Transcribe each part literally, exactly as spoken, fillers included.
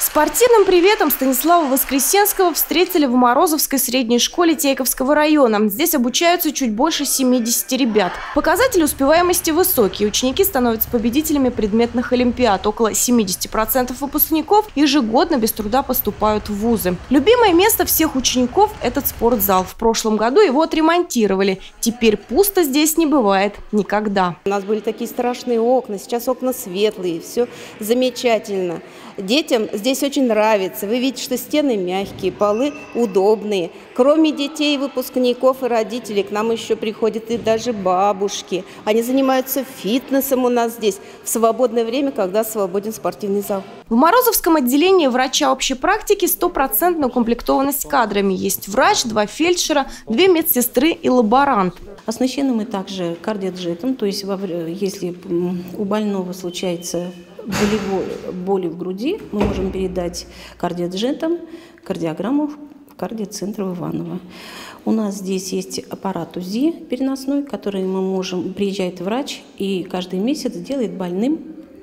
Спортивным приветом Станислава Воскресенского встретили в Морозовской средней школе Тейковского района. Здесь обучаются чуть больше семидесяти ребят. Показатели успеваемости высокие. Ученики становятся победителями предметных олимпиад. Около семидесяти процентов выпускников ежегодно без труда поступают в вузы. Любимое место всех учеников – этот спортзал. В прошлом году его отремонтировали. Теперь пусто здесь не бывает никогда. У нас были такие страшные окна, сейчас окна светлые, все замечательно. Детям здесь очень нравится. Вы видите, что стены мягкие, полы удобные. Кроме детей, выпускников и родителей, к нам еще приходят и даже бабушки. Они занимаются фитнесом у нас здесь в свободное время, когда свободен спортивный зал. В Морозовском отделении врача общей практики стопроцентная укомплектованность кадрами. Есть врач, два фельдшера, две медсестры и лаборант. Оснащены мы также кардиоджетом, то есть если у больного случается болевой, боли в груди, мы можем передать кардиоджетом кардиограмму в кардиоцентр в Иваново. У нас здесь есть аппарат УЗИ переносной, который мы можем, приезжает врач и каждый месяц делает больным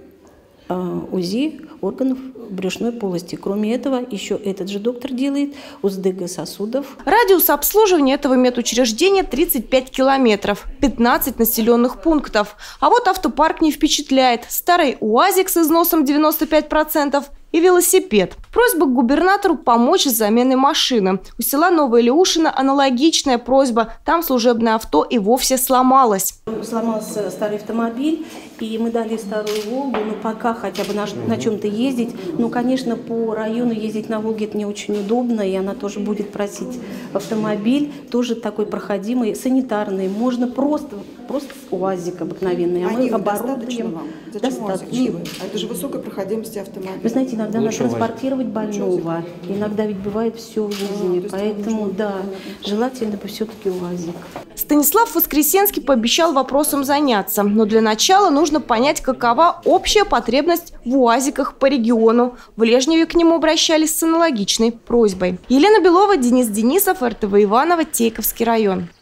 УЗИ органов брюшной полости. Кроме этого, еще этот же доктор делает УЗДГ сосудов. Радиус обслуживания этого медучреждения тридцать пять километров, пятнадцать населенных пунктов. А вот автопарк не впечатляет. Старый УАЗик с износом девяносто пять процентов и велосипед. Просьба к губернатору помочь с заменой машины. У села Новая Леушина аналогичная просьба. Там служебное авто и вовсе сломалось. Сломался старый автомобиль, и мы дали старую «Волгу», но пока хотя бы на, на чем-то ездить. Ну, конечно, по району ездить на «Волге» это не очень удобно, и она тоже будет просить автомобиль, тоже такой проходимый, санитарный. Можно просто, просто УАЗик обыкновенный, а мы оборудуем. Вам? Зачем достаточно. Нивы? А это же высокой проходимости автомобиля. Вы знаете, иногда Лучше надо транспортировать больного, иногда ведь бывает все в жизни, а, поэтому, да, желательно бы все-таки УАЗик. Станислав Воскресенский пообещал вопросом заняться, но для начала нужно понять, какова общая потребность в УАЗиках по региону. В Лежневе к нему обращались с аналогичной просьбой. Елена Белова, Денис Денисов, эр тэ вэ Иваново, Тейковский район.